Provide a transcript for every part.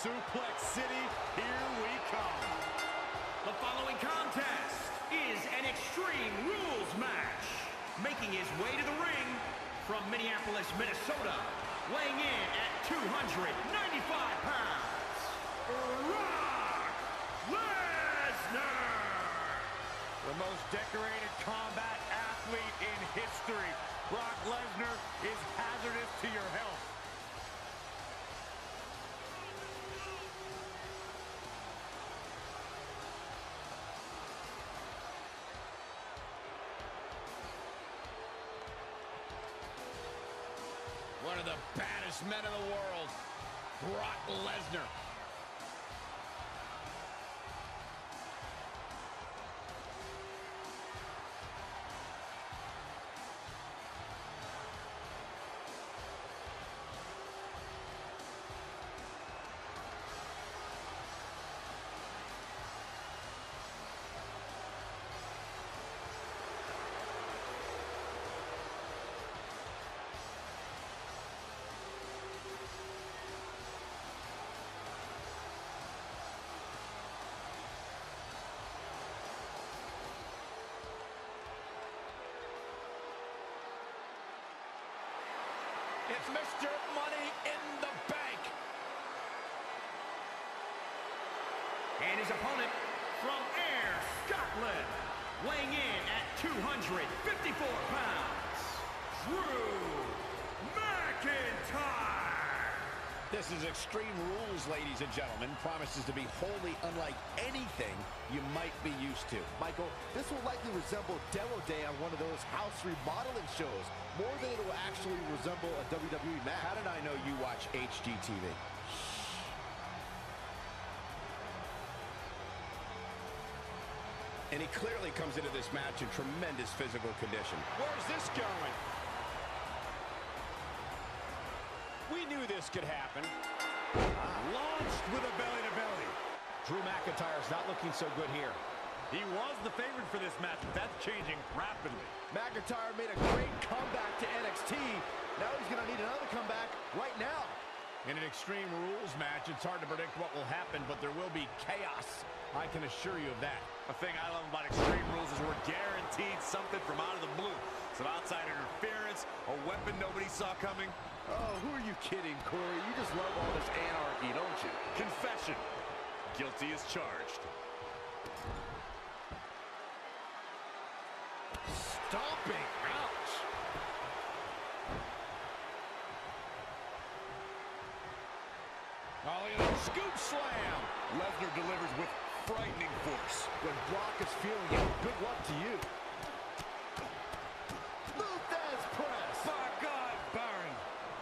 Suplex City, here we come. The following contest is an Extreme Rules match. Making his way to the ring from Minneapolis, Minnesota, weighing in at 295 pounds, Brock Lesnar. The most decorated combat athlete in history. Brock Lesnar is hazardous to your health. One of the baddest men in the world, Brock Lesnar. It's Mr. Money in the Bank. And his opponent from Ayr, Scotland, weighing in at 254 pounds, Drew McIntyre. This is Extreme Rules, ladies and gentlemen. Promises to be wholly unlike anything you might be used to. Michael, this will likely resemble Demo Day on one of those house remodeling shows, more than it will actually resemble a WWE match. How did I know you watch HGTV? And he clearly comes into this match in tremendous physical condition. Where's this going? We knew this could happen. Launched with a belly-to-belly. Drew McIntyre's not looking so good here. He was the favorite for this match, but that's changing rapidly. McIntyre made a great comeback to NXT. Now he's going to need another comeback right now. In an Extreme Rules match, it's hard to predict what will happen, but there will be chaos. I can assure you of that. The thing I love about Extreme Rules is we're guaranteed something from out of the blue. Some outside interference, a weapon nobody saw coming. Oh, who are you kidding, Corey? You just love all this anarchy, don't you? Confession. Guilty as charged. Stomping. Ouch. Oh, look at that scoop slam. Lesnar delivers with frightening force. When Brock is feeling it, good luck to you. Luthez press. By God, Baron.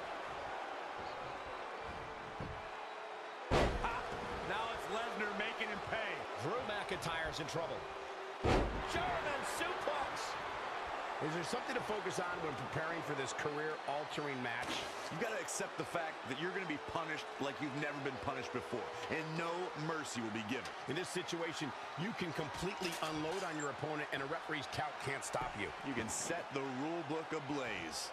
Ha! Now it's Lesnar making him pay. Drew McIntyre's in trouble. German suplex. Is there something to focus on when preparing for this career-altering match? You got to accept the fact that you're going to be punished like you've never been punished before, and no mercy will be given. In this situation, you can completely unload on your opponent, and a referee's count can't stop you. You can set the rule book ablaze.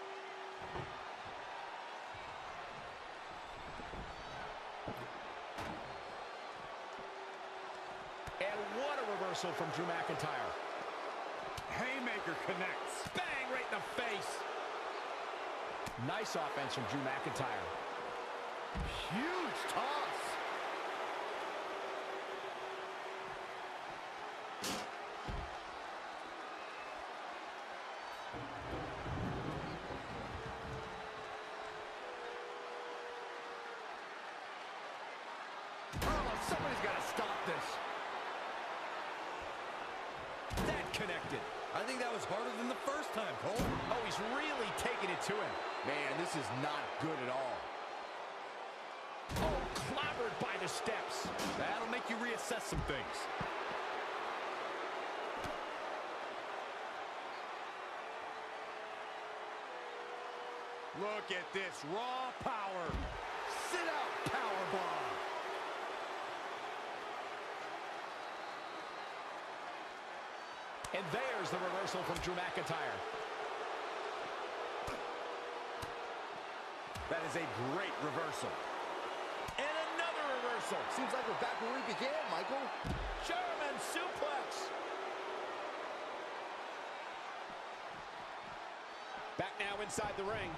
And what a reversal from Drew McIntyre. Haymaker connects. Bang, right in the face. Nice offense from Drew McIntyre. Huge toss. Oh, somebody's got to stop this. That connected. I think that was harder than the first time, Cole. Oh, he's really taking it to him. Man, this is not good at all. Oh, clobbered by the steps. That'll make you reassess some things. Look at this raw power. Sit out powerbomb. And there's the reversal from Drew McIntyre. That is a great reversal. And another reversal. Seems like we're back where we began, Michael. German suplex. Back now inside the ring.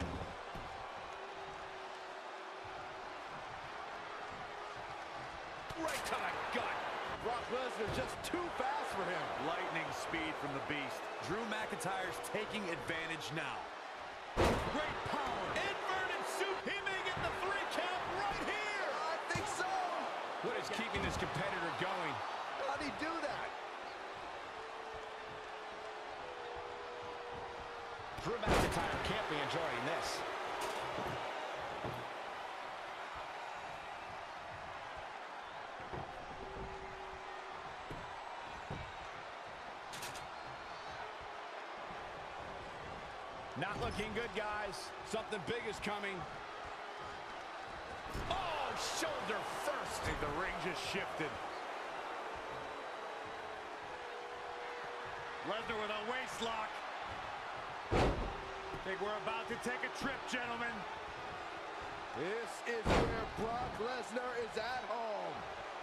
Right to the gut. Brock Lesnar just too fast for him. Lightning speed from the Beast. Drew McIntyre's taking advantage now. Great power. Inverted soup. He may get the 3 count right here. I think so. What is keeping this competitor going? How'd he do that? Drew McIntyre can't be enjoying this. Not looking good, guys. Something big is coming. Oh, shoulder first. I think the ring just shifted. Lesnar with a waist lock. I think we're about to take a trip, gentlemen. This is where Brock Lesnar is at home.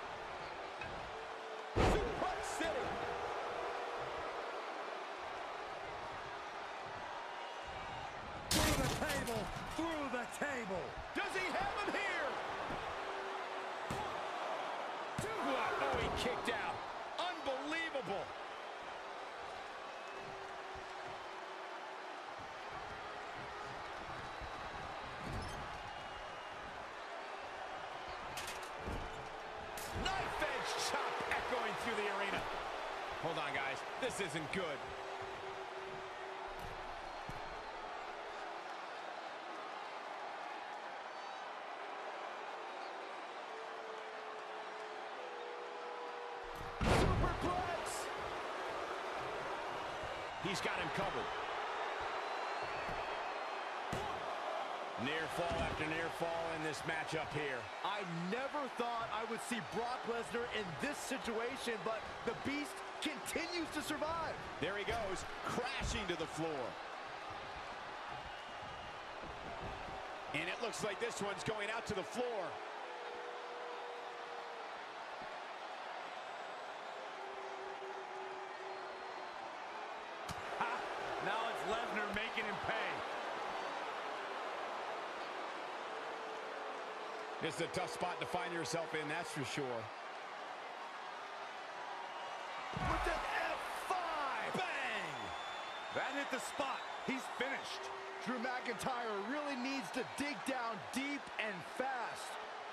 Suplex City. Through the table. Through the table. Does he have him here? Oh, he kicked out. Unbelievable. Knife edge chop echoing through the arena. Hold on, guys. This isn't good. Superplex. He's got him covered. Near fall after near fall in this matchup here. I never thought I would see Brock Lesnar in this situation, but the Beast continues to survive. There he goes, crashing to the floor. And it looks like this one's going out to the floor. Now it's Lesnar making him pay. This is a tough spot to find yourself in, that's for sure. With an F5. Bang! That hit the spot. He's finished. Drew McIntyre really needs to dig down deep and fast.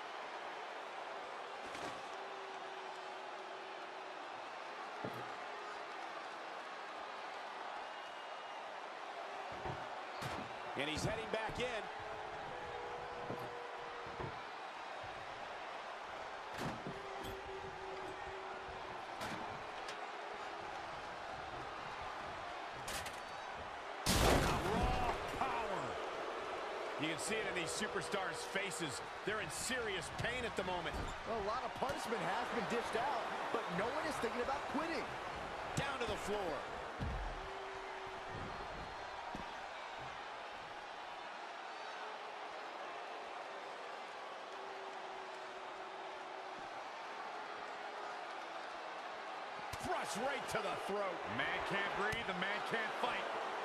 And he's heading back in. You can see it in these superstars' faces. They're in serious pain at the moment. A lot of punishment has been dished out, but no one is thinking about quitting. Down to the floor. Thrust right to the throat. Man can't breathe, the man can't fight.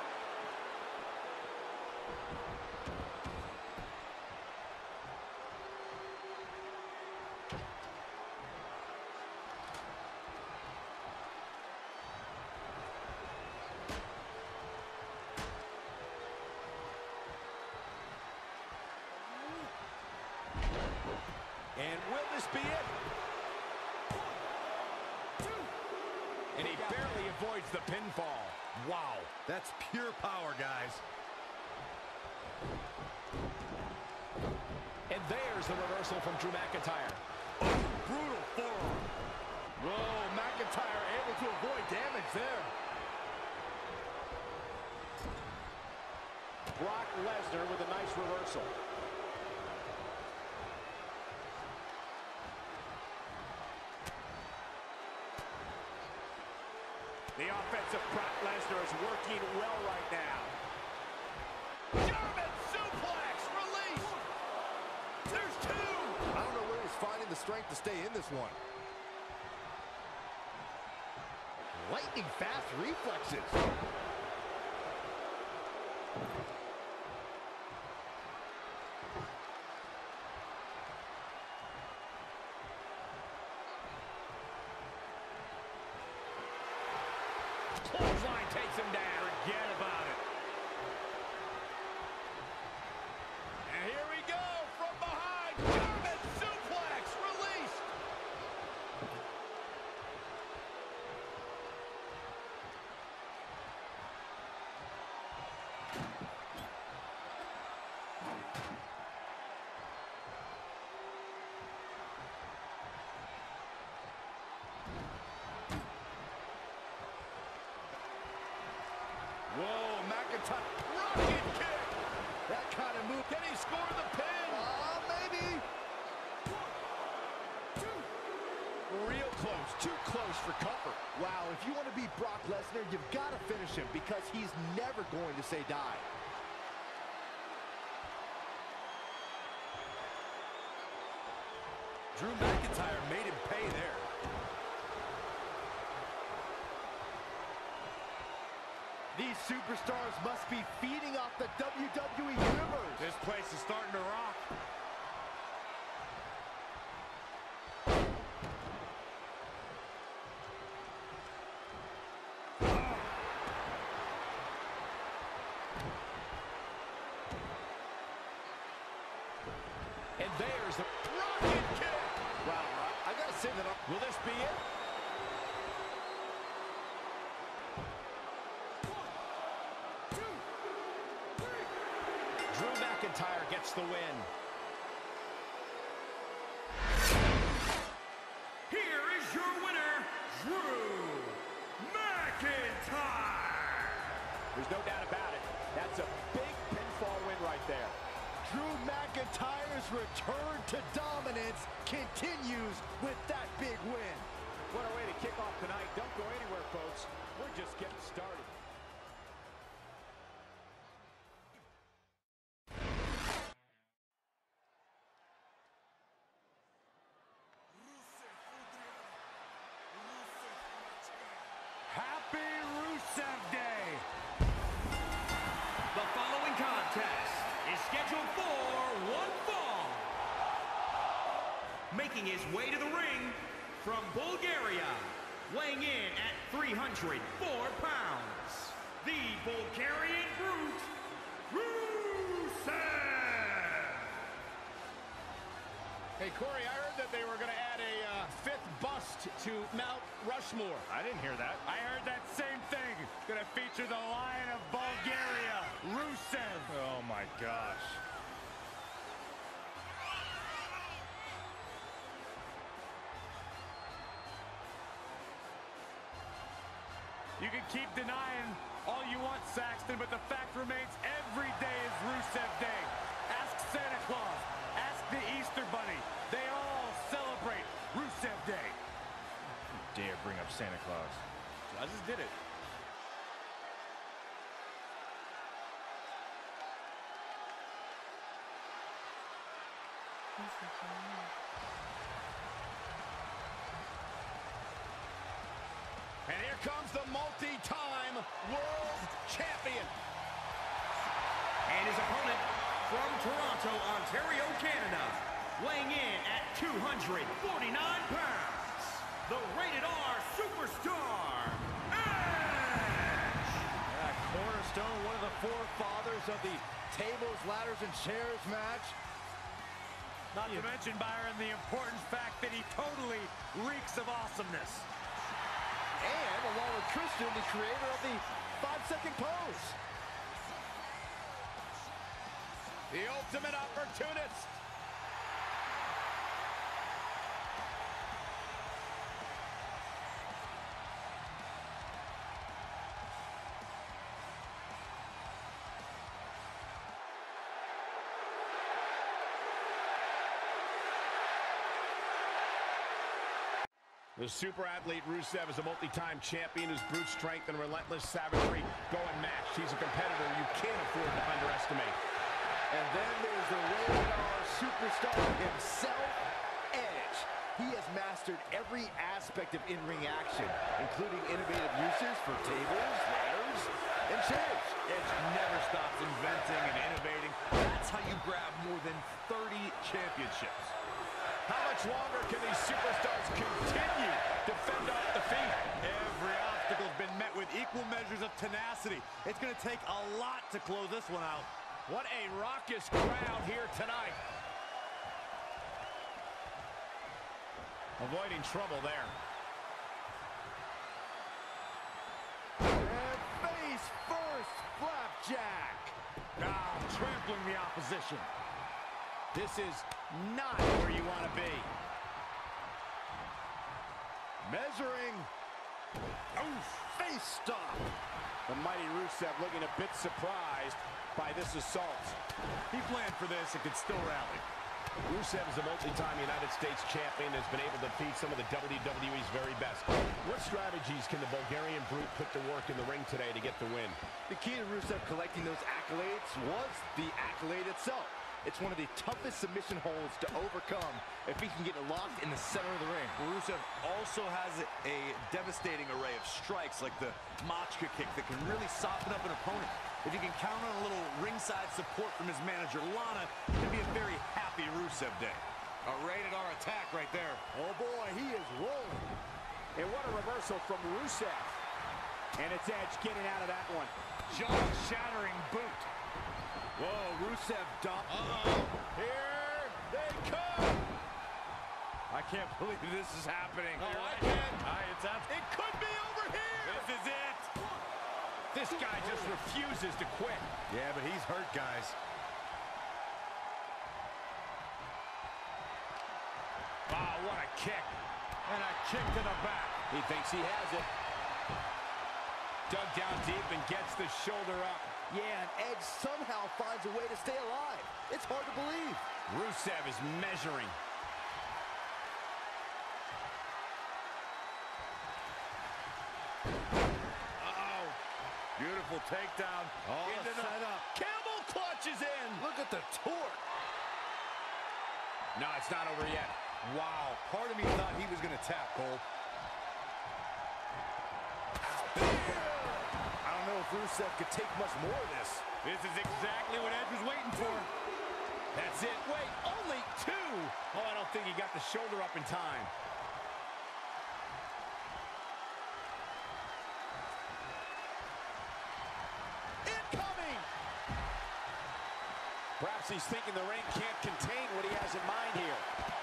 And will this be it? And he barely avoids the pinfall. Wow, that's pure power, guys. And there's the reversal from Drew McIntyre. Brutal forearm. Whoa, McIntyre able to avoid damage there. Brock Lesnar with a nice reversal. The offensive Brock Lesnar is working well right now. German suplex release. There's two. I don't know where he's finding find the strength to stay in this one. Lightning fast reflexes. Clothesline takes him down. Forget about it. And here we go from behind. German suplex released. Whoa, McIntyre, rocket kick! That kind of move. Can he score the pin? Maybe. 1, 2. Real close, too close for comfort. Wow, if you want to beat Brock Lesnar, you've got to finish him because he's never going to say die. Drew McIntyre made him pay there. These superstars must be feeding off the WWE Universe. This place is starting to rock. And there's the rocket kick. Wow, I got to say that up. Will this be it? Drew McIntyre gets the win. Here is your winner, Drew McIntyre. There's no doubt about it. That's a big pinfall win right there. Drew McIntyre's return to dominance continues with that big win. What a way to kick off tonight. Don't go anywhere, folks. We're just getting started. Happy Rusev Day. The following contest is scheduled for one fall. Making his way to the ring from Bulgaria, weighing in at 304 pounds, the Bulgarian Brute, Rusev. Hey, Corey, I heard that they were going to add a fifth bust to Mount Rushmore. I didn't hear that. I heard that same thing. Gonna feature the Lion of Bulgaria, Rusev. Oh my gosh. You can keep denying all you want, Saxton, but the fact remains every day is Rusev Day. Ask Santa Claus. Ask the Easter Bunny. They all celebrate Rusev Day. Dare bring up Santa Claus. I just did it. And here comes the multi-time world champion. And his opponent from Toronto, Ontario, Canada, weighing in at 249 pounds, the Rated R Superstar, Edge! That cornerstone, one of the forefathers of the tables, ladders, and chairs match. Not to mention, Byron, the important fact that he totally reeks of awesomeness. And along with Christian, the creator of the 5-second pose. The ultimate opportunist. The super athlete Rusev is a multi-time champion whose brute strength and relentless savagery go unmatched. He's a competitor you can't afford to underestimate. And then there's the Rated R Superstar himself, Edge. He has mastered every aspect of in-ring action, including innovative uses for tables, ladders, and chairs. Edge never stops inventing and innovating. That's how you grab more than 30 championships. How much longer can these superstars continue to fend off defeat? Every obstacle's been met with equal measures of tenacity. It's going to take a lot to close this one out. What a raucous crowd here tonight. Avoiding trouble there. And face first, flapjack. Trampling the opposition. This is not where you want to be. Measuring. Oof, face stop. The mighty Rusev looking a bit surprised by this assault. He planned for this and could still rally. Rusev is a multi-time United States champion, has been able to defeat some of the WWE's very best. What strategies can the Bulgarian Brute put to work in the ring today to get the win? The key to Rusev collecting those accolades was the accolade itself. It's one of the toughest submission holds to overcome if he can get it locked in the center of the ring. Rusev also has a devastating array of strikes like the Machka kick that can really soften up an opponent. If you can count on a little ringside support from his manager, Lana, it can be a very happy Rusev day. A rated-R attack right there. Oh boy, he is rolling. And what a reversal from Rusev. And it's Edge getting out of that one. Jaw-shattering boot. Whoa, Rusev dumped. Here they come. I can't believe this is happening. Oh, I can. It could be over here. This is it. This guy just refuses to quit. Yeah, but he's hurt, guys. Wow, what a kick. And a kick to the back. He thinks he has it. Dug down deep and gets the shoulder up. Yeah, and Edge somehow finds a way to stay alive. It's hard to believe. Rusev is measuring. Beautiful takedown. Into the setup. Camel clutches in. Look at the torque. No, it's not over yet. Wow, part of me thought he was going to tap, Cole. I don't know if Rusev could take much more of this. This is exactly what Edge was waiting for. That's it. Wait, only two. Oh, I don't think he got the shoulder up in time. Incoming! Perhaps he's thinking the ring can't contain what he has in mind here.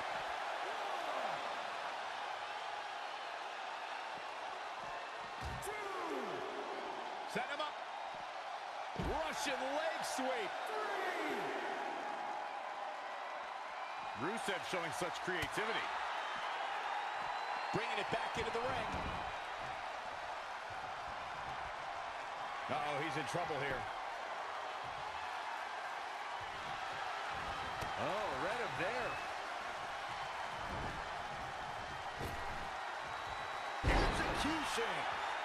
Set him up. Russian leg sweep. Rusev showing such creativity. Bringing it back into the ring. Uh-oh, he's in trouble here. Oh, read him there. Execution.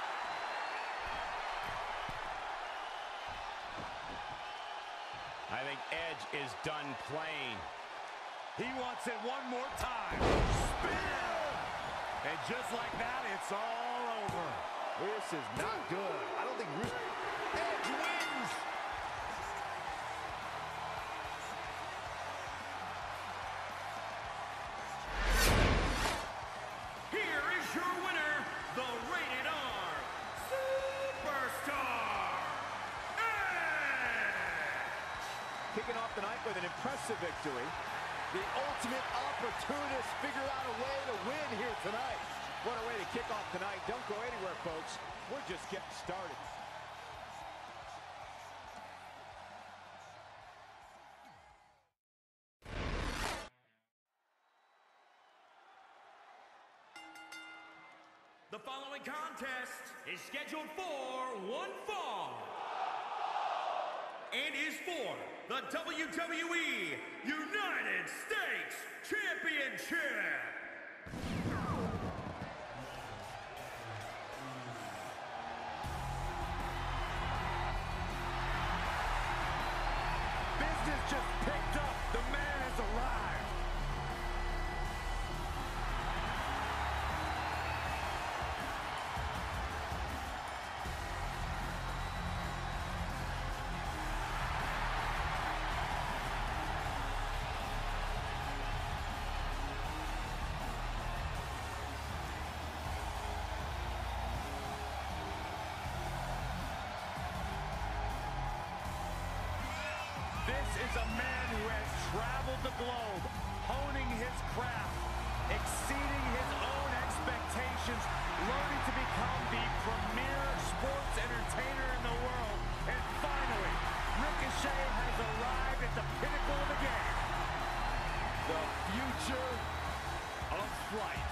I think Edge is done playing. He wants it one more time. Spear! And just like that, it's all over. This is not good. I don't think Edge wins. Here is your winner, the rated-R Superstar, Edge! Kicking off the night with an impressive victory. The ultimate opportunist figured out a way to win here tonight. What a way to kick off tonight. Don't go anywhere, folks. We're just getting started. The following contest is scheduled for one fall and is for the WWE United States Championship. Business just picked up. The man has arrived. This is a man who has traveled the globe, honing his craft, exceeding his own expectations, learning to become the premier sports entertainer in the world, and finally, Ricochet has arrived at the pinnacle of the game. The future of flight.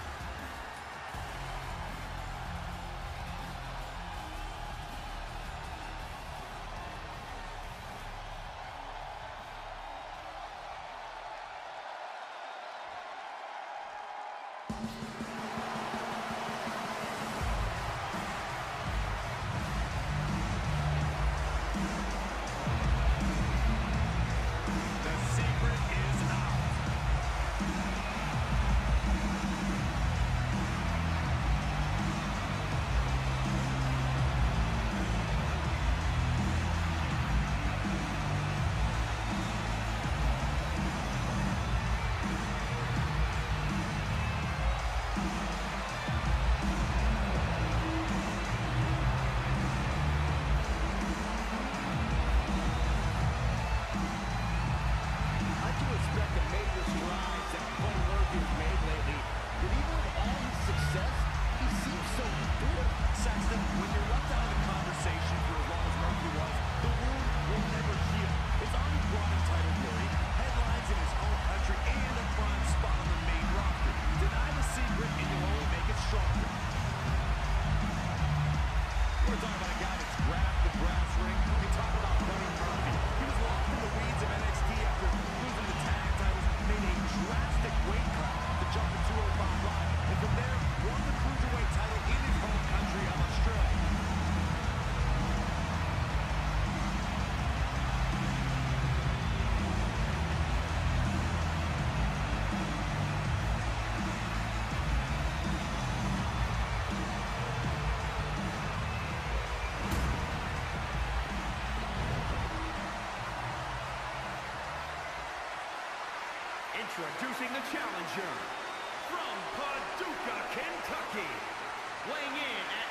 Introducing the challenger from Paducah, Kentucky, weighing in at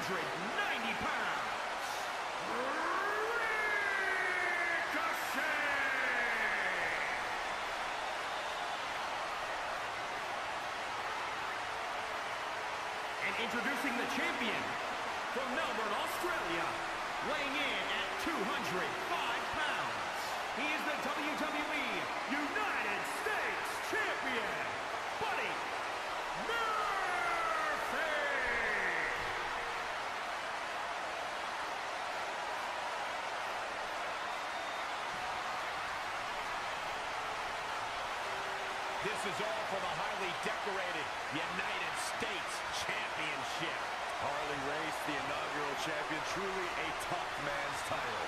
190 pounds, Ricochet! And introducing the champion from Melbourne, Australia, weighing in at 205 pounds. He is the WWE United States Champion, Buddy Murphy! This is all for the highly decorated United States Championship. Harley Race, the inaugural champion, truly a tough man's title.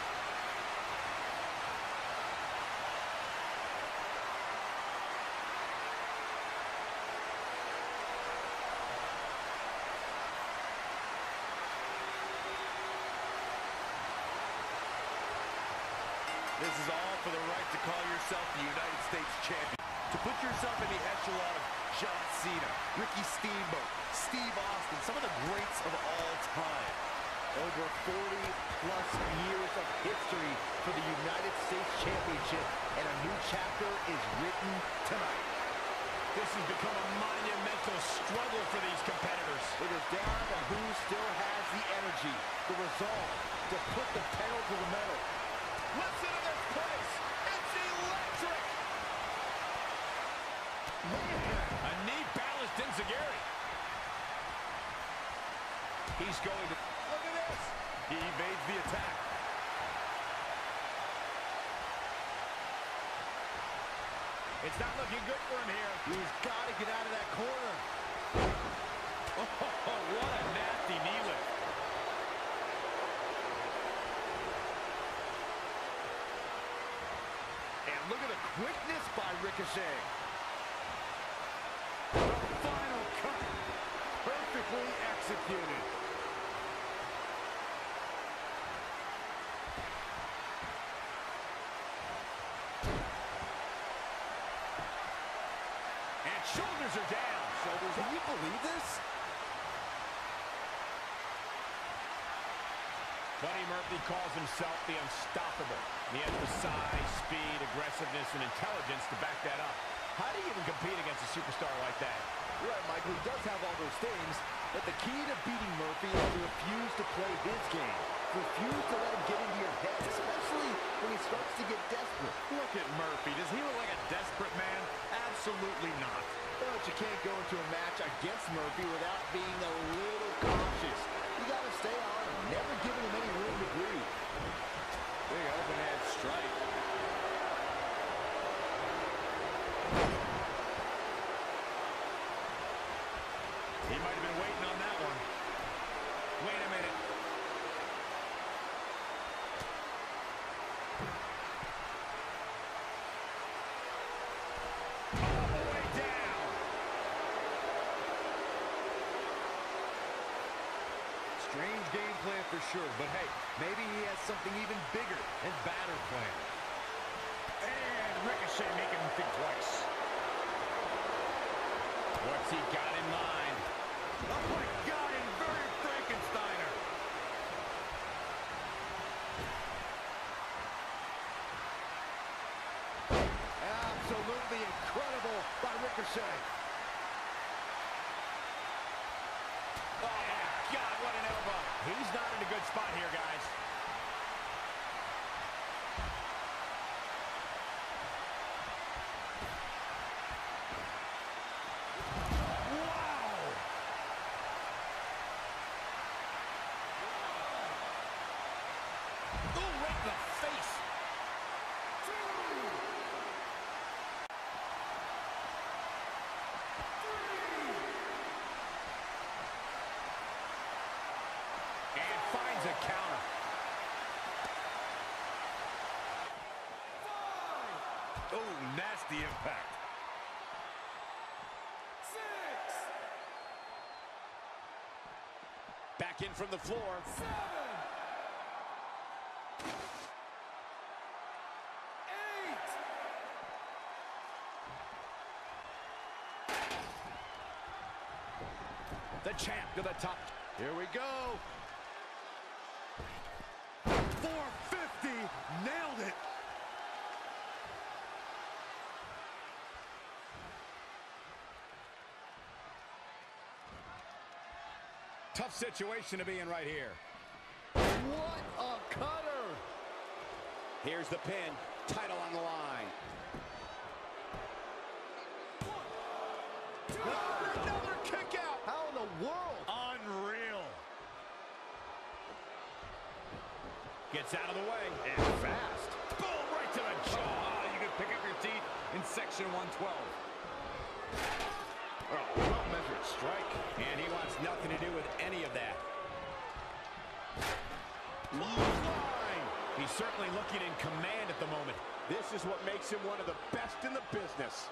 This is all for the right to call yourself the United States champion. To put yourself in the echelon of John Cena, Ricky Steamboat, Steve Austin, some of the greats of all time. Over 40-plus years of history for the United States Championship, and a new chapter is written tonight. This has become a monumental struggle for these competitors. It is down to who still has the energy, the resolve to put the pedal to the metal. Listen to this place. It's electric. A knee balanced Enziguri. He's going to... Look at this. He evades the attack. It's not looking good for him here. He's got to get out of that corner. Oh, what a nasty knee lift. And look at the quickness by Ricochet. The final cut. Perfectly executed. And shoulders are down. Shoulders Can up. you believe this? Buddy Murphy calls himself the unstoppable. He has the size, speed, aggressiveness, and intelligence to back that up. How do you even compete against a superstar like that? You're right, Michael. He does have all those things, but the key to beating Murphy is to refuse to play his game. Refuse to let him get into your head, especially when he starts to get desperate. Look at Murphy. Does he look like a desperate man? Absolutely not. But you can't go into a match against Murphy without being a little cautious. You got to stay on him, never giving him any room to breathe. Big open hand strike. He might have been waiting on that one. Wait a minute. All the way down. Strange game plan for sure, but hey, maybe he has something even bigger and badder planned. And Ricochet making him think twice. What's he got in mind? Oh my God, inverted Frankensteiner. Absolutely incredible by Ricochet. Oh, my God, what an elbow. He's not in a good spot here, guys. A counter. Oh, nasty impact. 6. Back in from the floor. 7. 8. The champ to the top. Here we go. 450, nailed it. Tough situation to be in right here. What a cutter. Here's the pin. Title on the line. Another kick out. How in the world? Unreal. Gets out of the way. And fast. Boom, right to the jaw. You can pick up your teeth in section 112. Oh, well-measured strike. And he wants nothing to do with any of that. Line. He's certainly looking in command at the moment. This is what makes him one of the best in the business.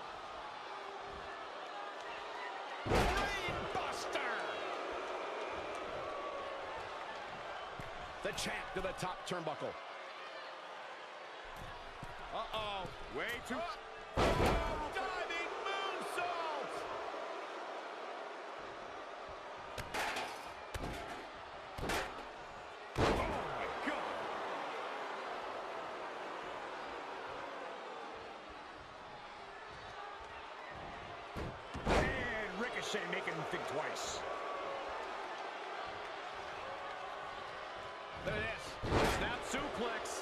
Brainbuster! The champ to the top turnbuckle. Uh-oh. Way too... Diving moonsault. Oh, my God. And Ricochet making him think twice. Look at this. Snap suplex.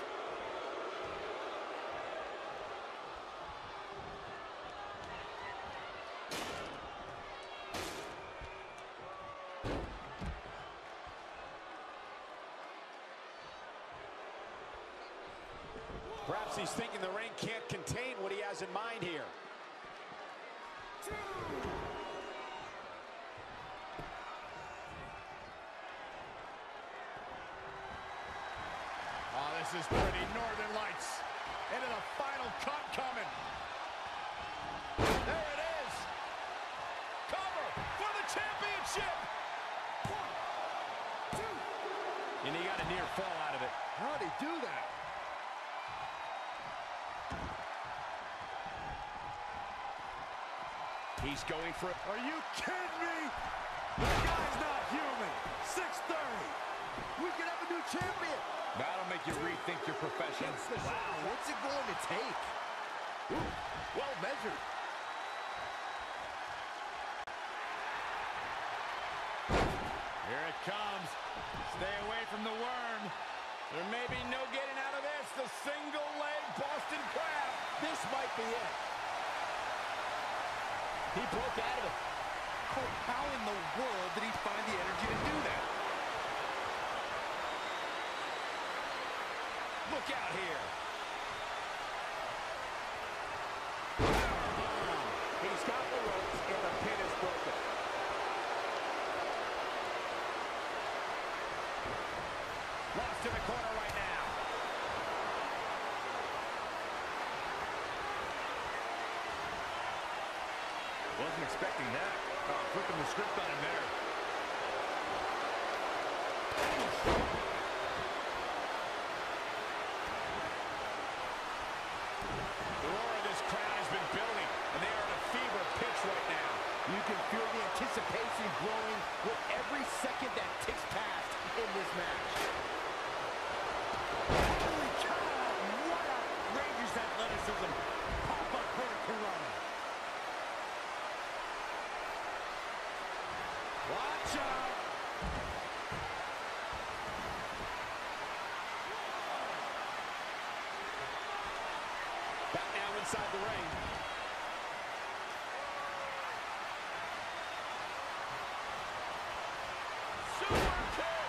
Perhaps he's thinking the ring can't contain what he has in mind here. Oh, this is pretty. Northern Lights. Into the final cut coming. There it is. Cover for the championship. 1, 2. And he got a near fall out of it. How'd he do that? He's going for it. Are you kidding me? This guy's not human. 6:30. We could have a new champion. That'll make you rethink your profession. Wow, what's it going to take? Ooh, well measured. Here it comes. Stay away from the worm. There may be no getting out of this. The single leg Boston Crab. This might be it. He broke out of it. Cole, how in the world did he find the energy to do that? Look out here. He's got the ropes and the pin is broken. Lost in the corner right now. Wasn't expecting that. Flipping the script on him there. The roar of this crowd has been building, and they are in a fever pitch right now. You can feel the anticipation growing with every second that ticks past in this match. Holy cow! What outrageous athleticism! Pop-up hurricanrana. Watch out! Back now inside the ring. Super kick!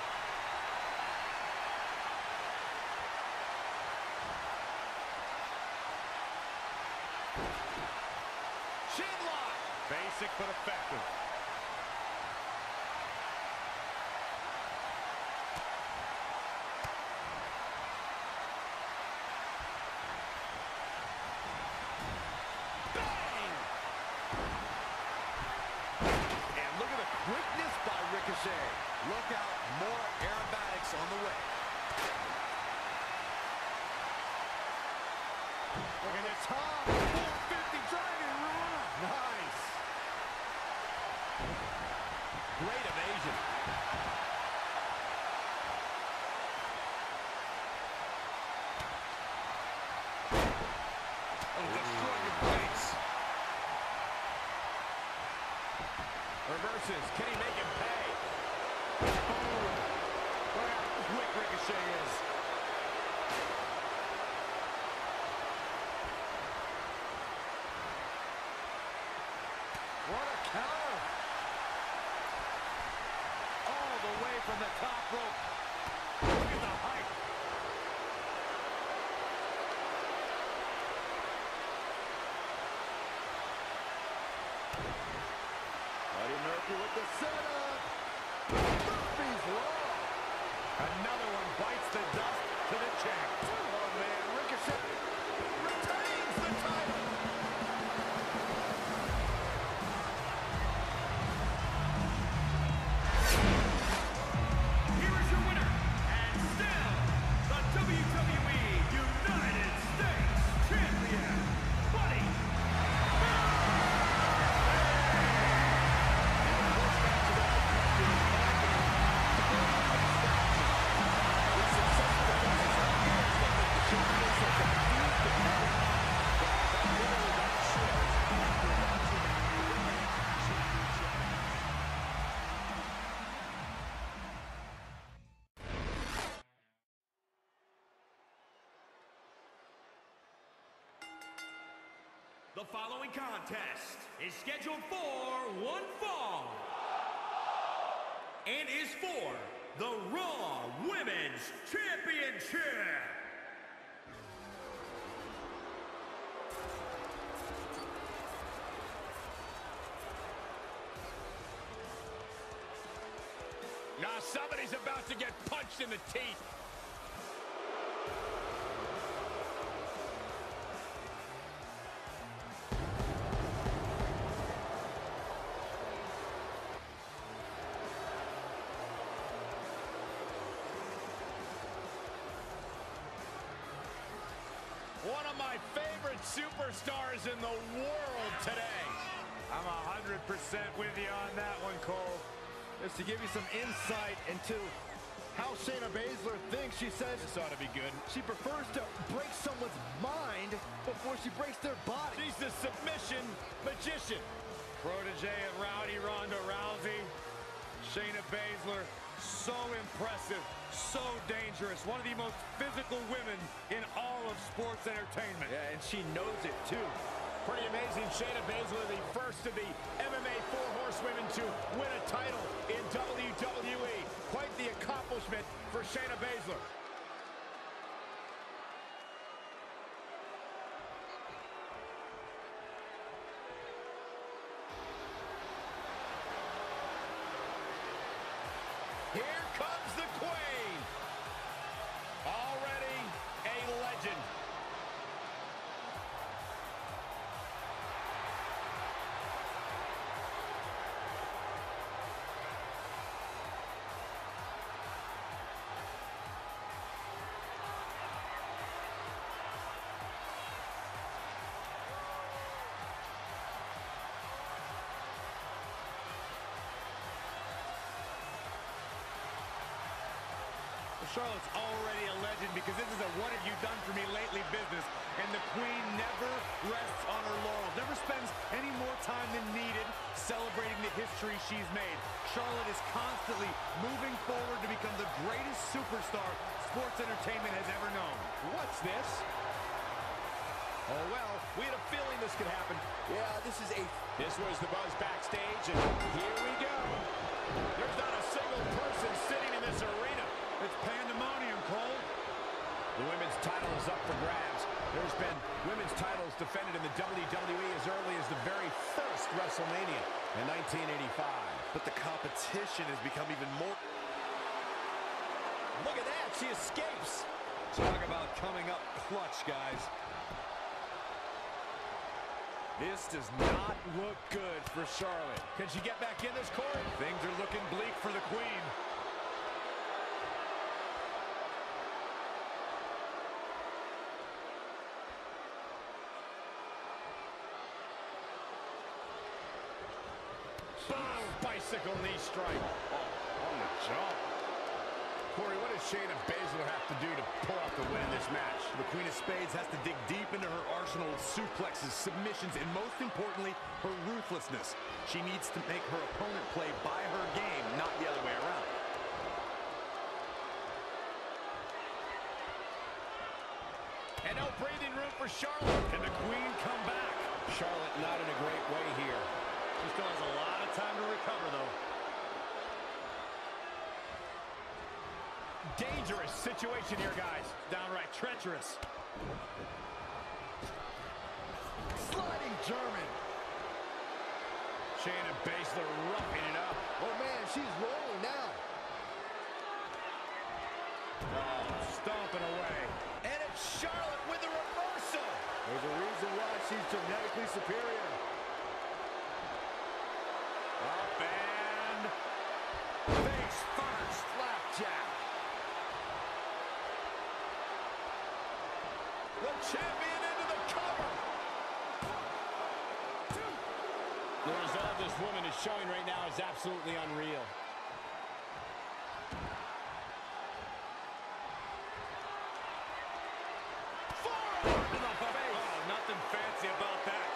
Chinlock! Basic but effective. Quickness by Ricochet. Look out, more aerobatics on the way. Look at the top. 450 driving Rana. Nice. Great evasion. Oh, destroy your face. Reverses. Can he make him pay? Look how quick Ricochet is. What a counter. All the way from the top rope. Look at the height. Buddy Murphy with the setup. Murphy's Raw. Another one bites the dust to the champ. Oh, man. Ricochet retains the title. Here is your winner, and still the WWE United States Champion, Buddy The following contest is scheduled for one fall and is for the Raw Women's Championship. Now somebody's about to get punched in the teeth. One of my favorite superstars in the world today. I'm 100% with you on that one, Cole. Just to give you some insight into how Shayna Baszler thinks. She says This ought to be good. she prefers to break someone's mind before she breaks their body. She's the submission magician. Protege of Rowdy Ronda Rousey. Shayna Baszler, so impressive, so dangerous. One of the most physical women in all of sports entertainment. Yeah, and she knows it too. Pretty amazing. Shayna Baszler, the first of the MMA 4 horsewomen to win a title in WWE. Quite the accomplishment for Shayna Baszler. Here comes the Queen. Already a legend. Charlotte's already a legend because this is a what have you done for me lately business, and the Queen never rests on her laurels, never spends any more time than needed celebrating the history she's made. Charlotte is constantly moving forward to become the greatest superstar sports entertainment has ever known. What's this? Oh, well, we had a feeling this could happen. Yeah, this This was the buzz backstage, and here we go. There's not a single person sitting in this arena. It's pandemonium, Cole. The women's title is up for grabs. There's been women's titles defended in the WWE as early as the very first WrestleMania in 1985. but the competition has become even more. Look at that, she escapes. Talk about coming up clutch, guys. This does not look good for Charlotte. Can she get back in this, Corey? Things are looking bleak for the Queen. Boom! Bicycle knee strike. Oh, on the jaw. Corey, what does Shayna Baszler have to do to pull off the win in this match? The Queen of Spades has to dig deep into her arsenal of suplexes, submissions, and most importantly, her ruthlessness. She needs to make her opponent play by her game, not the other way around. And no breathing room for Charlotte. Can the Queen come back? Charlotte not in a great way here. She still has a lot of time to recover, though. Dangerous situation here, guys. Downright treacherous. Sliding German. Shayna Baszler roughing it up. Oh, man, she's rolling now. Oh, stomping away. And it's Charlotte with the reversal. There's a reason why she's genetically superior. Up and face first. Flapjack. The champion into the cover. The result this woman is showing right now is absolutely unreal. Forward to the face. Oh, nothing fancy about that.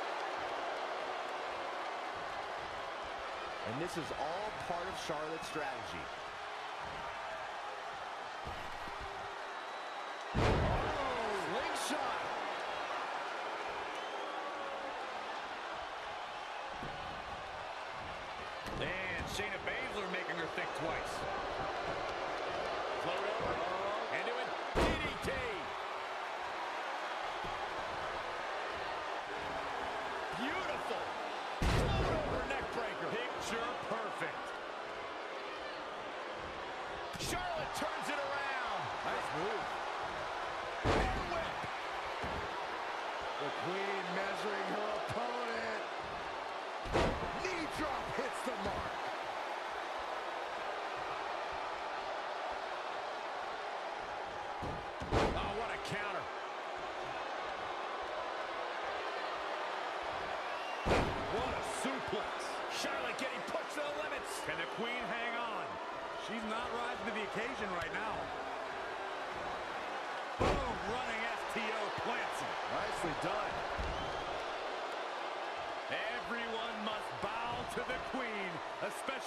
And this is all part of Charlotte's strategy. Slingshot. And Shayna Baszler making her think twice. Float over. Into it. DDT. Beautiful. Float over neck breaker. Picture perfect. Charlotte turns it around. Nice move. And whip. The Queen measuring her opponent. Knee drop hits the mark. Oh, what a counter. What a suplex. Charlotte getting pushed to the limits. Can the Queen hang on? She's not rising to the occasion right now.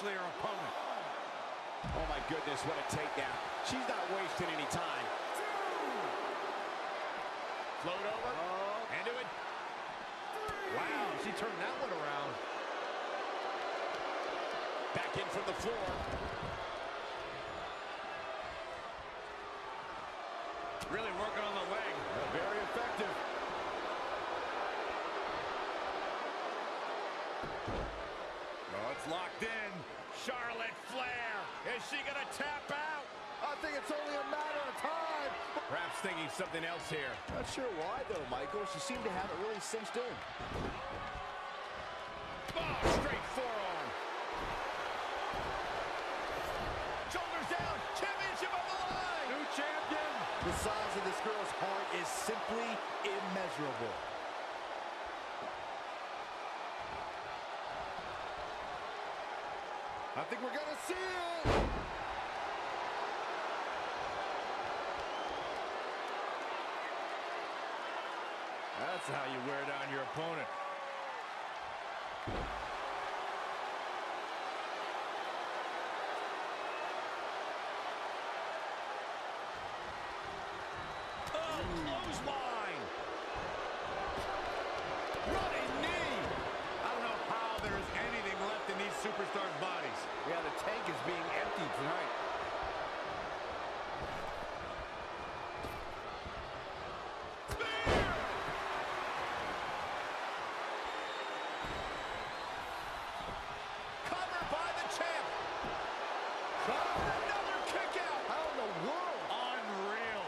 especially her opponent. Oh my goodness, what a takedown. She's not wasting any time. Float over, and do it. Wow, she turned that one around. Back in from the floor. Really working on the leg. Very effective. Oh, it's locked in. Charlotte Flair. Is she going to tap out? I think it's only a matter of time. Perhaps thinking something else here. Not sure why, though, Michael. She seemed to have it really cinched in. Oh, straight forearm. Shoulders down. Championship on the line. New champion. The size of this girl's heart is simply immeasurable. I think we're going to see it. That's how you wear down your opponent. Oh, clothesline. Running knee. I don't know how there's anything left in these superstars' bodies. Yeah, the tank is being emptied tonight. Covered by the champ. Another kick out. How in the world? Unreal.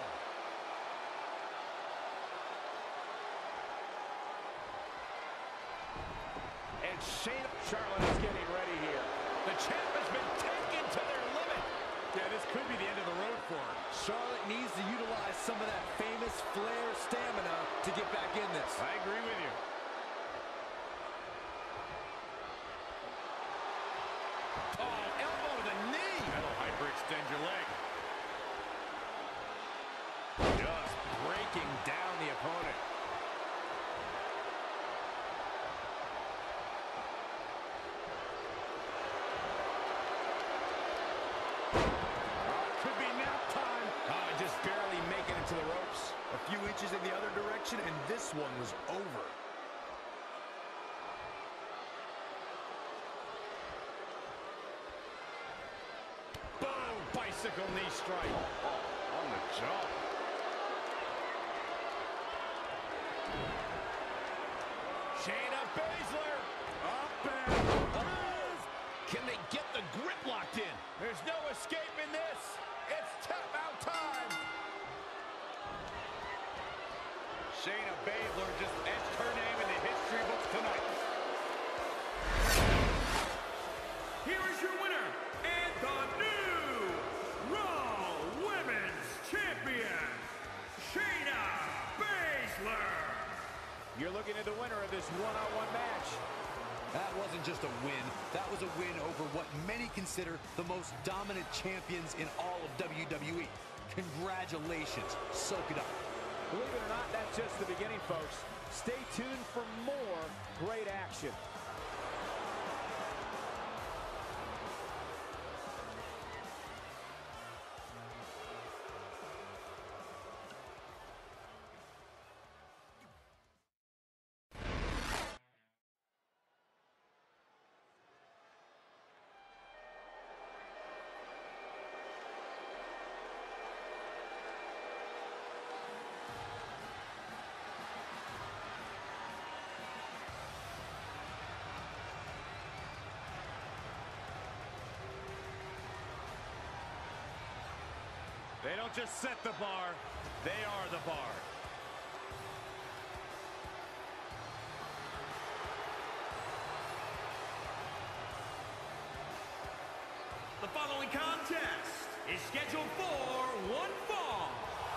And Charlotte is getting ready here. The champ has been taken to their limit. Yeah, this could be the end of the road for her. Charlotte needs to utilize some of that famous Flair stamina to get back in this. I agree with you. Oh, elbow to the knee. That'll hyperextend your leg. Just breaking down the opponent. Could be nap time. Just barely making it to the ropes. A few inches in the other direction, and this one was over. Boom, bicycle knee strike. On the jaw. Shayna Baszler. Up and... Can they get the grip locked in? There's no escaping this. It's tap out time. Shayna Baszler just etched her name in the history books tonight. Here is your winner, and the new Raw Women's Champion, Shayna Baszler. You're looking at the winner of this one-on-one match. That wasn't just a win. That was a win over what many consider the most dominant champions in all of WWE. Congratulations. Soak it up. Believe it or not, that's just the beginning, folks. Stay tuned for more great action. They don't just set the bar, they are the bar. The following contest is scheduled for one fall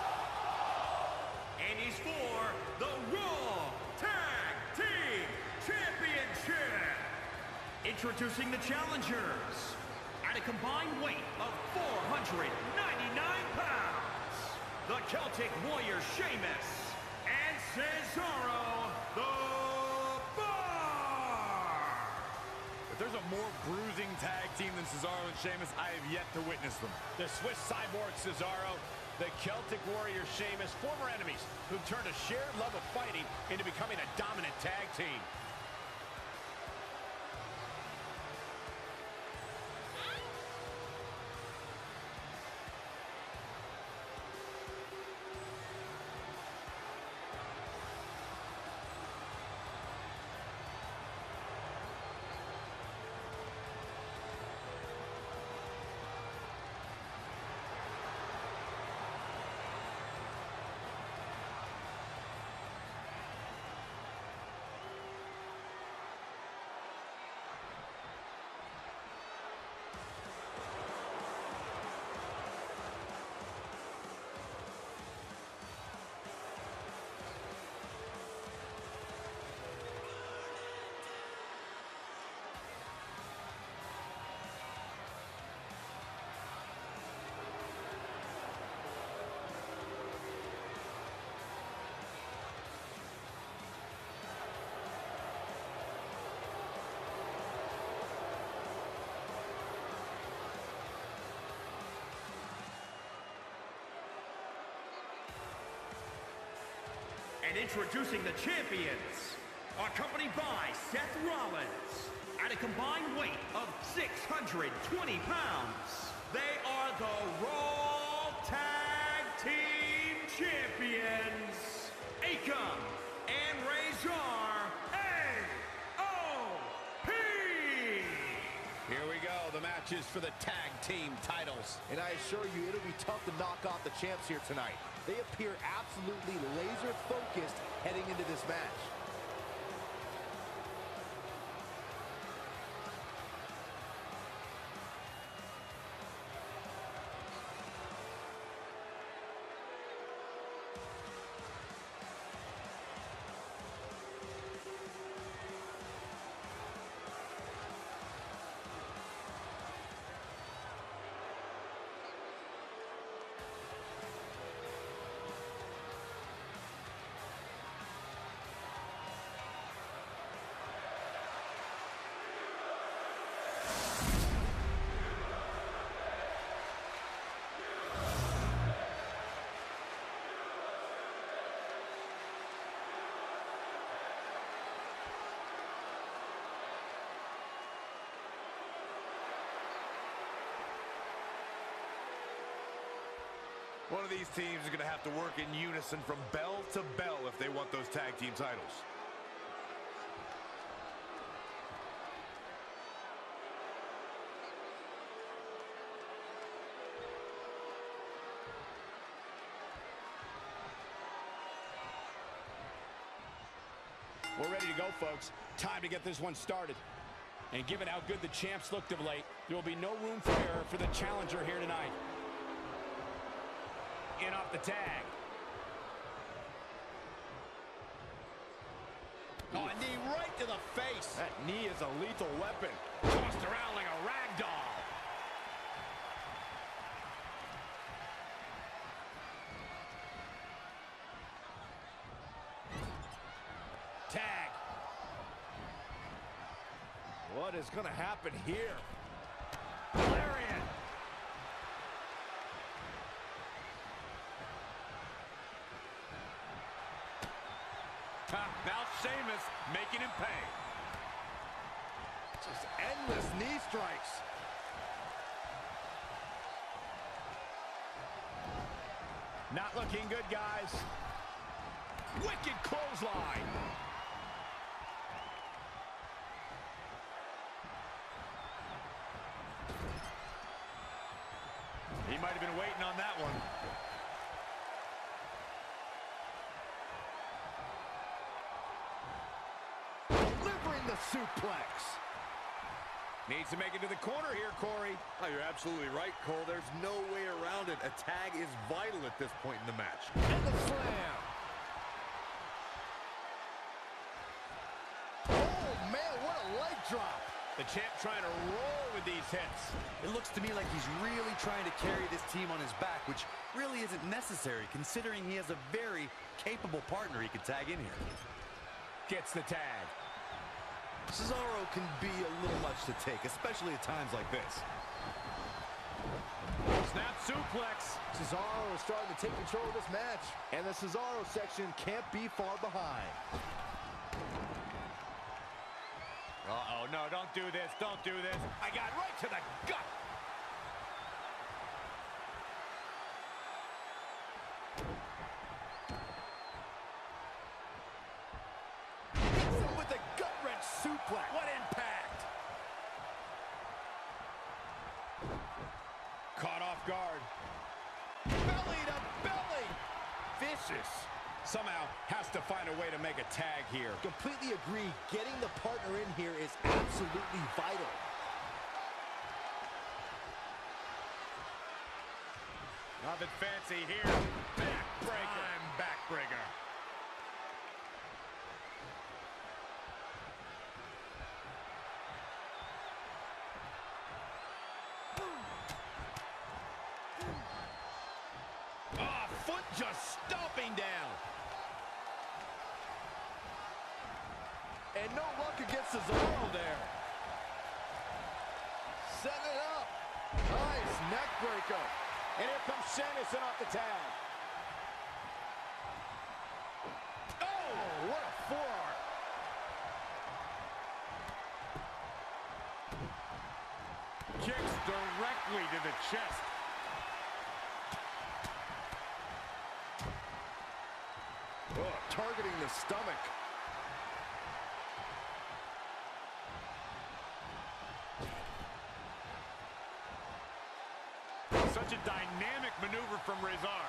and is for the Raw Tag Team Championship. Introducing the challengers at a combined weight of 499 pounds, the Celtic Warrior Sheamus and Cesaro the Bar. The there's a more bruising tag team than Cesaro and Sheamus, I have yet to witness them. The Swiss cyborg Cesaro, the Celtic warrior Sheamus, former enemies who've turned a shared love of fighting into becoming a dominant tag team. And introducing the champions, accompanied by Seth Rollins, at a combined weight of 620 pounds, they are the Raw Tag Team Champions, Akam and Razor AOP! Here we go, the matches for the tag team titles. And I assure you, it'll be tough to knock off the champs here tonight. They appear absolutely laser-focused heading into this match. One of these teams is going to have to work in unison from bell to bell if they want those tag team titles. We're ready to go, folks. Time to get this one started. And given how good the champs looked of late, there will be no room for error for the challenger here tonight. In off the tag. Oh, a knee right to the face. That knee is a lethal weapon. Tossed around like a rag doll. Tag. What is going to happen here? Lariat. Now Sheamus making him pay. Just endless knee strikes. Not looking good, guys. Wicked clothesline. He might have been waiting on that one. Delivering the suplex. Needs to make it to the corner here, Corey. Oh, you're absolutely right, Cole. There's no way around it. A tag is vital at this point in the match. And the slam. Oh, man, what a leg drop. The champ trying to roll with these hits. It looks to me like he's really trying to carry this team on his back, which really isn't necessary, considering he has a very capable partner he could tag in here. Gets the tag. Cesaro can be a little much to take, especially at times like this. Snap suplex. Cesaro is starting to take control of this match, and the Cesaro section can't be far behind. Uh-oh, no, don't do this, don't do this. I got right to the gut. Hits him with a gut-wrench suplex. What impact? Caught off guard. Belly to belly. Vicious. Somehow has to find a way to make a tag here. Completely agree. Getting the partner in here is absolutely vital. Nothing fancy here. Backbreaker. I'm backbreaker. Foot just stomping down. And no luck against Cesaro there. Setting it up. Nice neck breaker. And here comes Sheamus in off the tag. Oh, what a forearm. Kicks directly to the chest. Oh, targeting the stomach. Such a dynamic maneuver from Rezar.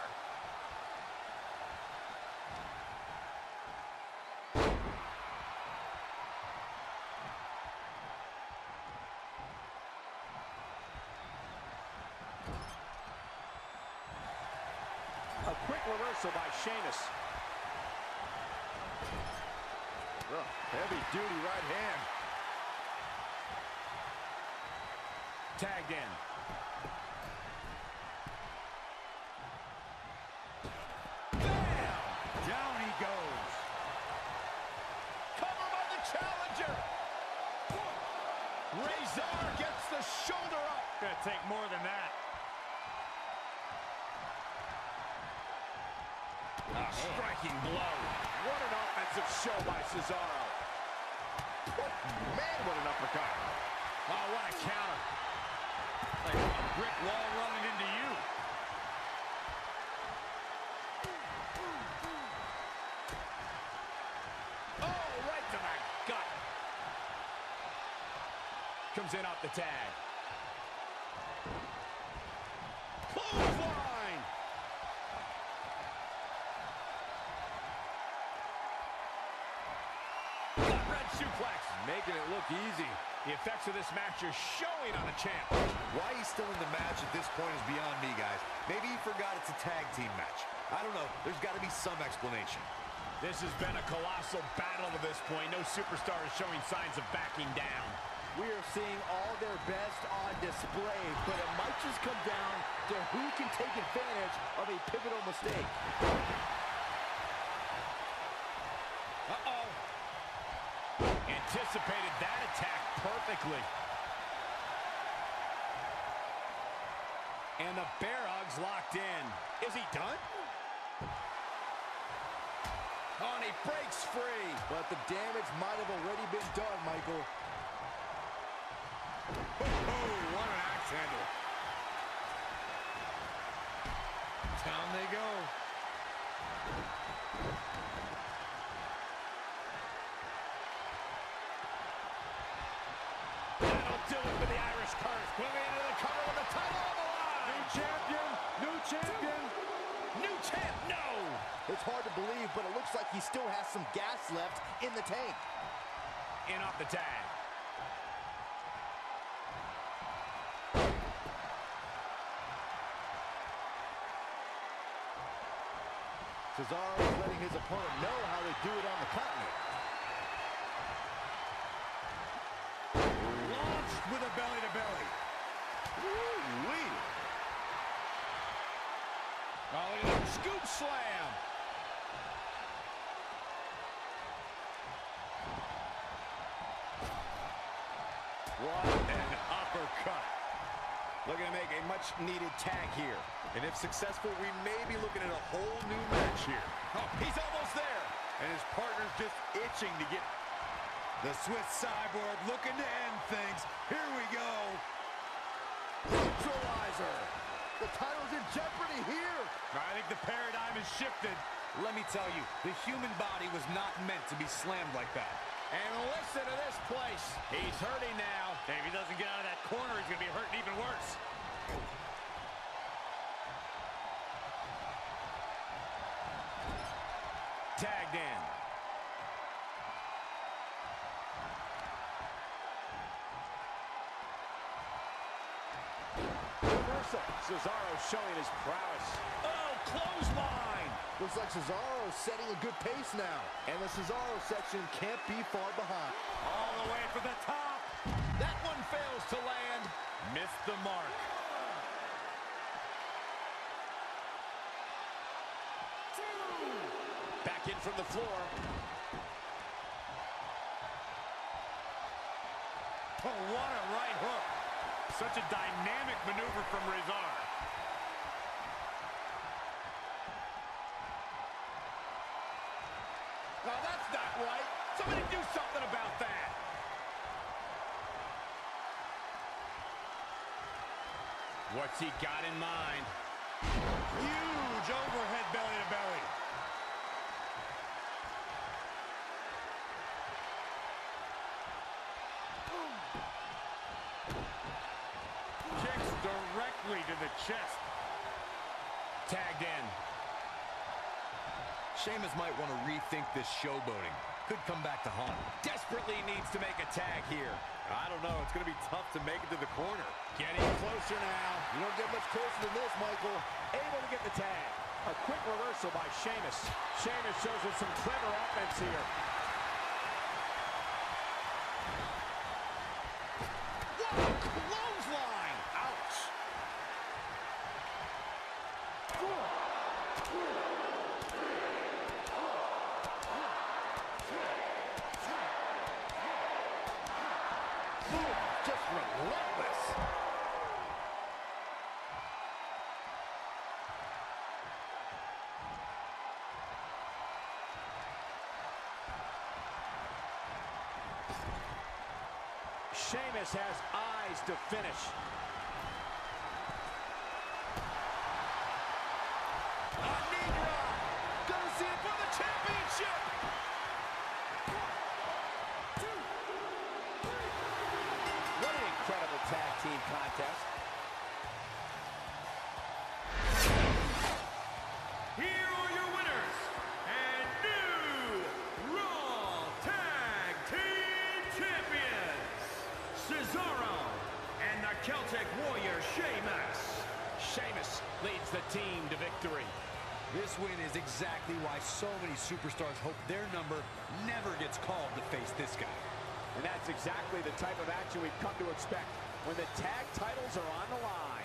A quick reversal by Sheamus. Heavy-duty right hand. Tagged in. Bam! Down he goes. Cover by the challenger. Rezar gets the shoulder up. Gonna take more than that. A striking blow. What an offensive show by Cesaro. Man, what an uppercut. Oh, what a counter. Like a brick wall running into you. Oh, right to the gut. Comes in off the tag. Clothesline. Red suplex. Making it look easy. The effects of this match are showing on the champ. Why he's still in the match at this point is beyond me, guys. Maybe he forgot it's a tag team match. I don't know. There's got to be some explanation. This has been a colossal battle to this point. No superstar is showing signs of backing down. We are seeing all their best on display, but it might just come down to who can take advantage of a pivotal mistake. Uh-oh. Anticipated that attack perfectly. And the bear hug's locked in. Is he done? Oh, and he breaks free. But the damage might have already been done, Michael. Oh, what an axe handle. Down they go. That'll do it for the Irish Curse. Moving into the cover with the title on the line. New champion, new champion. New champ, no. It's hard to believe, but it looks like he still has some gas left in the tank. In off the tag. Cesaro is letting his opponent know how they do it on the continent. Launched with a belly-to-belly. Woo-wee. Oh, look at that scoop slam. What an uppercut. Looking to make a much-needed tag here. And if successful, we may be looking at a whole new match here. Oh, he's almost there. And his partner's just itching to get... The Swiss Cyborg looking to end things. Here we go. Neutralizer. The title's in jeopardy here. I think the paradigm has shifted. Let me tell you, the human body was not meant to be slammed like that. And listen to this place. He's hurting now. If he doesn't get out of that corner, he's going to be hurting even worse. Tagged in. Reversal. Cesaro showing his prowess. Oh, clothesline. Looks like Cesaro is setting a good pace now. And the Cesaro section can't be far behind. All the way for the top. That one fails to land. Missed the mark. Back in from the floor. Oh, what a right hook. Such a dynamic maneuver from Rezar. No, that's not right. Somebody do something about that. What's he got in mind? Huge overhead belly to belly. Kicks directly to the chest. Tagged in. Sheamus might want to rethink this showboating. Could come back to haunt him. Desperately needs to make a tag here. I don't know. It's going to be tough to make it to the corner. Getting closer now. You don't get much closer than this, Michael. Able to get the tag. A quick reversal by Sheamus. Sheamus shows us some clever offense here. What a clothesline! Ouch! Just relentless. Sheamus has eyes to finish. A knee drop. Gonna see it for the championship. 1, 2, 3. What an incredible tag team contest. Here are your winners and new Raw Tag Team Champions, Cesaro and the Celtic Warrior Sheamus. Sheamus leads the team to victory. This win is exactly why so many superstars hope their number never gets called to face this guy. And that's exactly the type of action we've come to expect when the tag titles are on the line.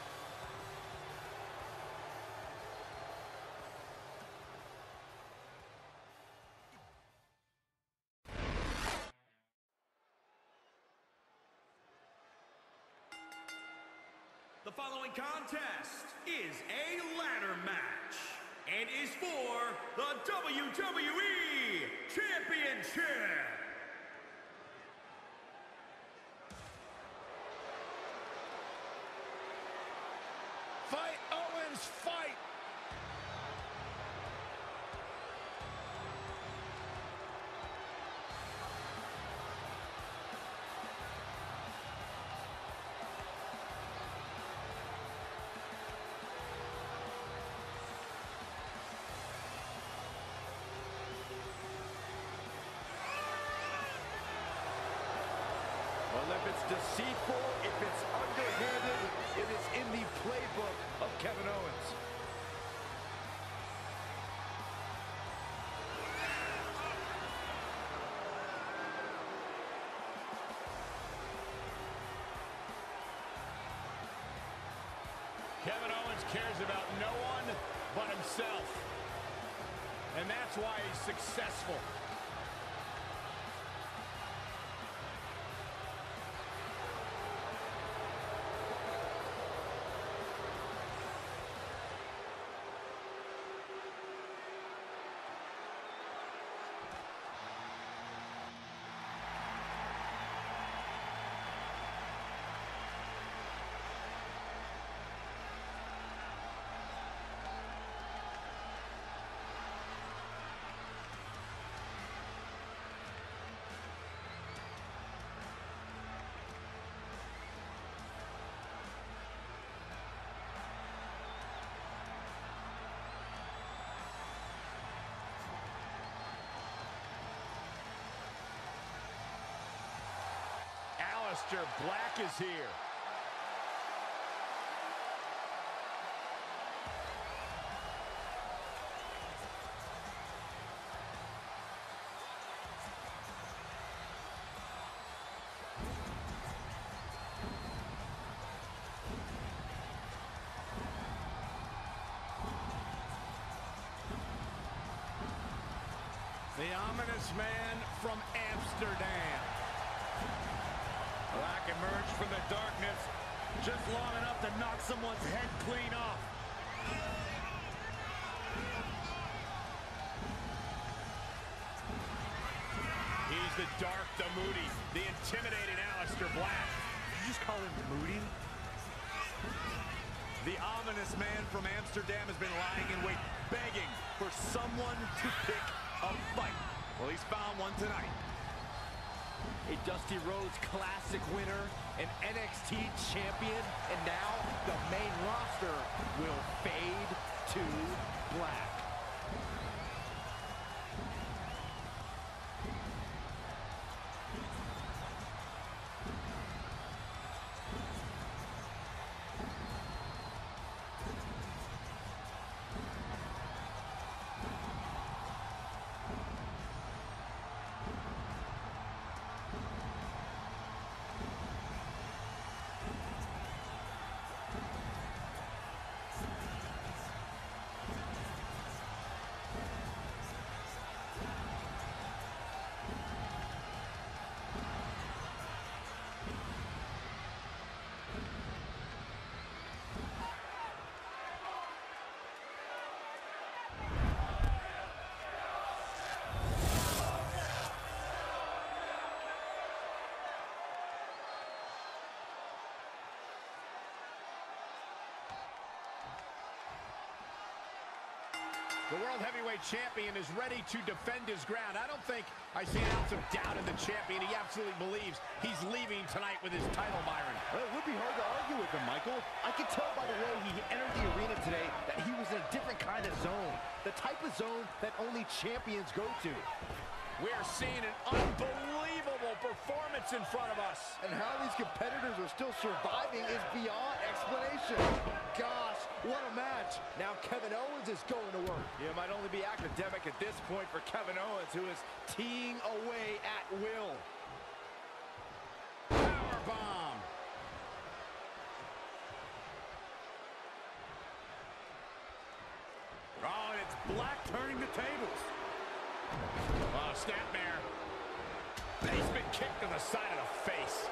The following contest is a ladder match and is for the WWE Championship. Fight, Owens, fight! Well, if it's deceitful, if it's underhanded, it is in the playbook of Kevin Owens. Kevin Owens cares about no one but himself. And that's why he's successful. Aleister Black is here. The ominous man from Amsterdam. Black emerged from the darkness just long enough to knock someone's head clean off. He's the dark, the moody, the intimidating Aleister Black. Did you just call him moody? The ominous man from Amsterdam has been lying in wait, begging for someone to pick a fight. Well, he's found one tonight. A Dusty Rhodes Classic winner, an NXT champion, and now the main roster will fade to black. The World Heavyweight Champion is ready to defend his ground. I don't think I see an ounce of doubt in the champion. He absolutely believes he's leaving tonight with his title, Byron. Well, it would be hard to argue with him, Michael. I could tell by the way he entered the arena today that he was in a different kind of zone. The type of zone that only champions go to. We're seeing an unbelievable performance in front of us. And how these competitors are still surviving is beyond explanation. Gosh, what a match. Now Kevin Owens is going to work. It might only be academic at this point for Kevin Owens, who is teeing away at will. Powerbomb. Oh, and it's Black turning the tables. Oh, snapmare. Basement kick to the side of the face.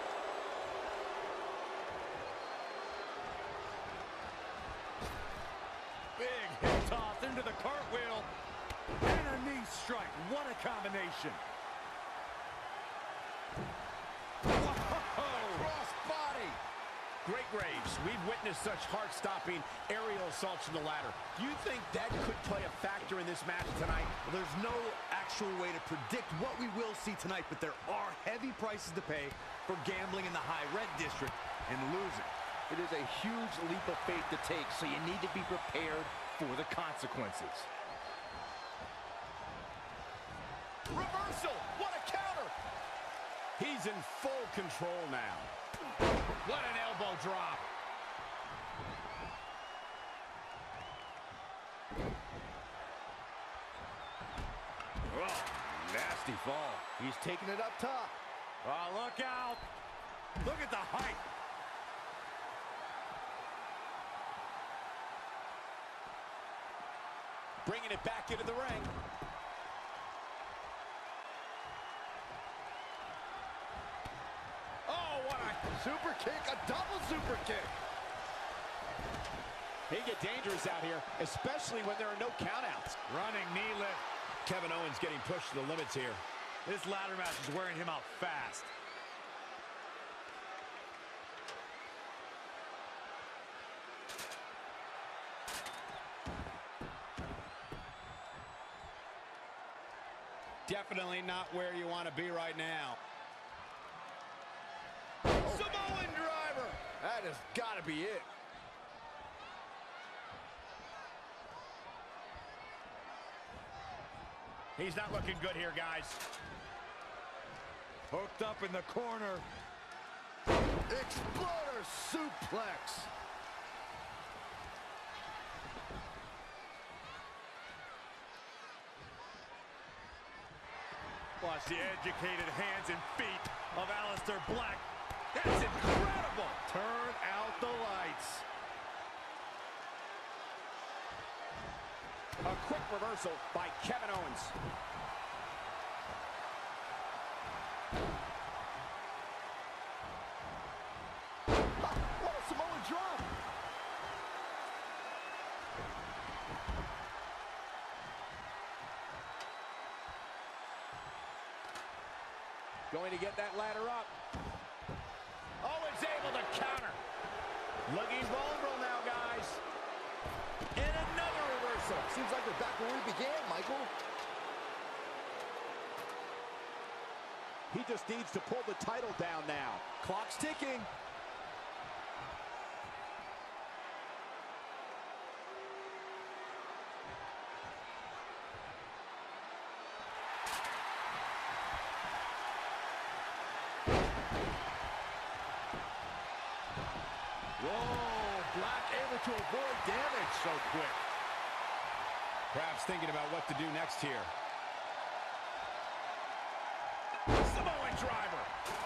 Big hip toss into the cartwheel. And a knee strike. What a combination. Whoa! Cross body. Great Graves, we've witnessed such heart-stopping aerial assaults from the ladder. Do you think that could play a factor in this match tonight? Well, there's no actual way to predict what we will see tonight, but there are heavy prices to pay for gambling in the high red district and losing. It is a huge leap of faith to take, so you need to be prepared for the consequences. Reversal! What a counter! He's in full control now. What an elbow drop. Oh, nasty fall. He's taking it up top. Oh, look out. Look at the height. Bringing it back into the ring. Oh, what a super kick, a double super kick. They get dangerous out here, especially when there are no countouts. Running knee lift. Kevin Owens getting pushed to the limits here. This ladder match is wearing him out fast. Definitely not where you want to be right now. Samoan driver. That has got to be it. He's not looking good here, guys. Hooked up in the corner. Exploder suplex. Watch the educated hands and feet of Aleister Black. That's incredible. Turn out the lights. A quick reversal by Kevin Owens. What a Samoan drop. Going to get that ladder up. Owens able to counter. Looking vulnerable now, guys. And another reversal. Seems like we're back where we began, Michael. He just needs to pull the title down now. Clock's ticking. Whoa, Black able to avoid damage so quick. Perhaps thinking about what to do next here. Samoan driver.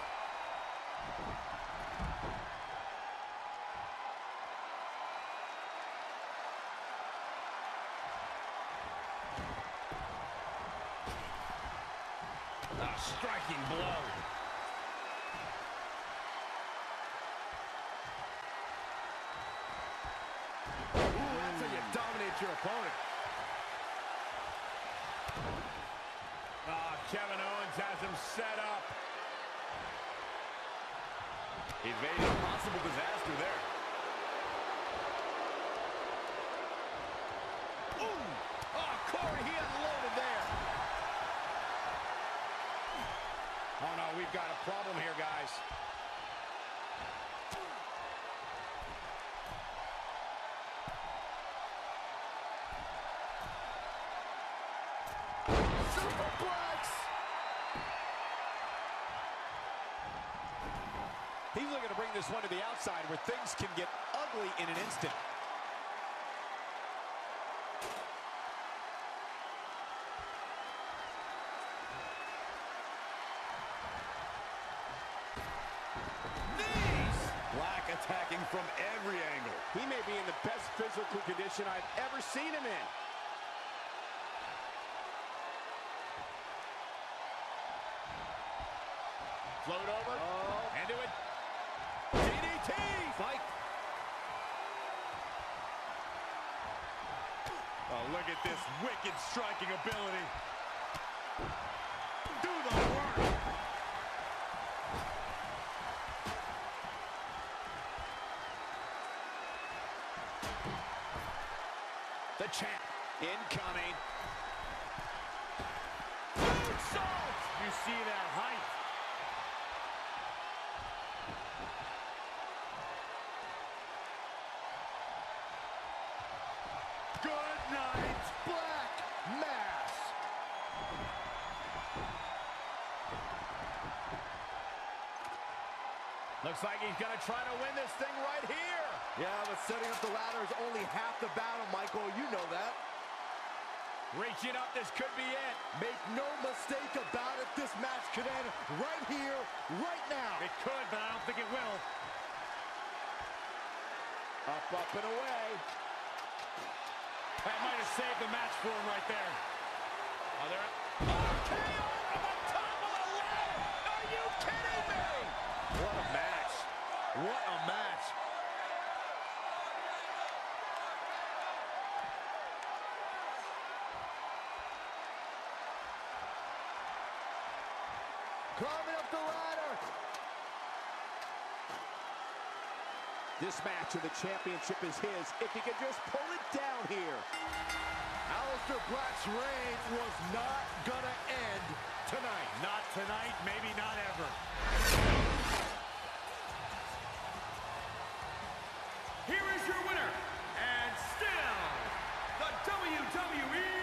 A striking blow. Ooh, that's how you dominate your opponent. Kevin Owens has him set up. Evading possible disaster there. Ooh! Oh, Corey, he unloaded there. Oh, no, we've got a problem here, guys. He's looking to bring this one to the outside where things can get ugly in an instant. Knees! Black attacking from every angle. He may be in the best physical condition I've ever seen him in. Float over. And do it. DDT! Fight. Oh, look at this wicked striking ability. Do the work. The champ incoming. Moonsault! You see that height. Good night, Black Mass. Looks like he's going to try to win this thing right here. Yeah, but setting up the ladder is only half the battle, Michael. You know that. Reaching up, this could be it. Make no mistake about it. This match could end right here, right now. It could, but I don't think it will. Up, up, and away. That might have saved the match for him right there. Are there... RKO from the top of the ladder! Are you kidding me? What a match. What a match. Climbing up the ladder. This match of the championship is his if he can just pull it down here. Aleister Black's reign was not gonna end tonight. Not tonight, maybe not ever. Here is your winner, and still the WWE